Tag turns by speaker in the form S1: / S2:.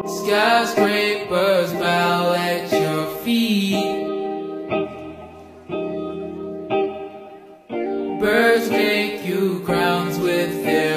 S1: Skyscrapers bow at your feet. Birds make you crowns with their